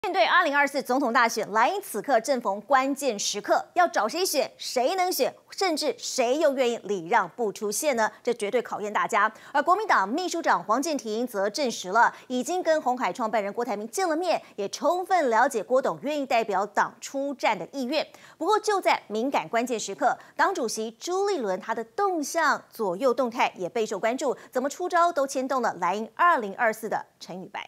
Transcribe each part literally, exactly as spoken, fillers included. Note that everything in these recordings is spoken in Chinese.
面对二零二四总统大选，蓝营此刻正逢关键时刻，要找谁选，谁能选，甚至谁又愿意礼让不出现呢？这绝对考验大家。而国民党秘书长黄健庭则证实了，已经跟鸿海创办人郭台铭见了面，也充分了解郭董愿意代表党出战的意愿。不过就在敏感关键时刻，党主席朱立伦他的动向左右动态也备受关注，怎么出招都牵动了蓝营二零二四的陈与败。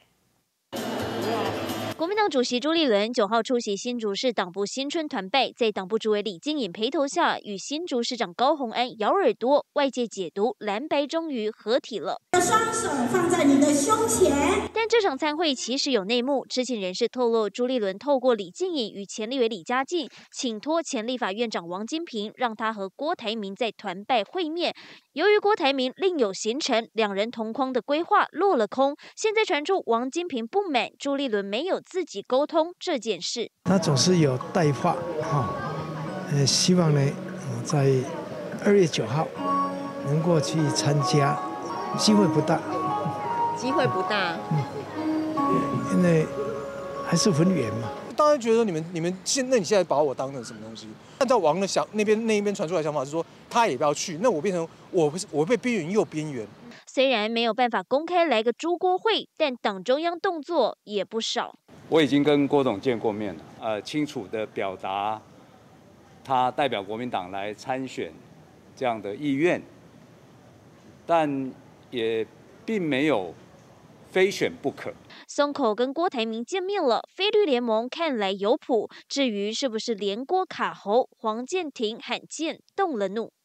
国民党主席朱立伦九号出席新竹市党部新春团拜，在党部主委李金颖陪同下，与新竹市长高虹安咬耳朵，外界解读蓝白终于合体了。 双手放在你的胸前。 但这场参会其实有内幕，知情人士透露，朱立伦透过李金颖与前立委李嘉进，请托前立法院长王金平，让他和郭台铭在团拜会面。由于郭台铭另有行程，两人同框的规划落了空。现在传出王金平不满朱立伦没有自己沟通这件事， 他总是有代话哈，呃，希望呢，在二月九号能够去参加，机会不大， 机会不大， 嗯，因为还是很远嘛。 当然觉得你们你们现那你现在把我当成什么东西？按照王的想那边那一边传出来的想法是说他也不要去，那我变成我我被边缘又边缘。 虽然没有办法公开来个朱郭会，但党中央动作也不少。 我已经跟郭董见过面了，呃，清楚的表达他代表国民党来参选这样的意愿，但也并没有非选不可。 松口跟郭台铭见面了，非绿联盟看来有谱。至于是不是连郭卡侯，黄健庭罕见动了怒。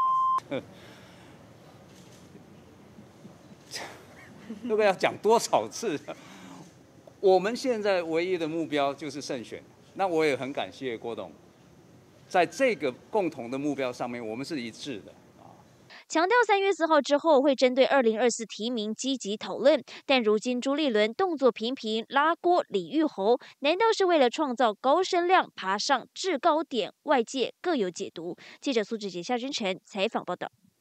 这个要讲多少次？我们现在唯一的目标就是胜选。那我也很感谢郭董，在这个共同的目标上面，我们是一致的。 强调三月四号之后会针对二零二四提名积极讨论，但如今朱立伦动作频频拉郭李玉侯，难道是为了创造高声量爬上制高点？外界各有解读。记者苏志杰、夏真成采访报道。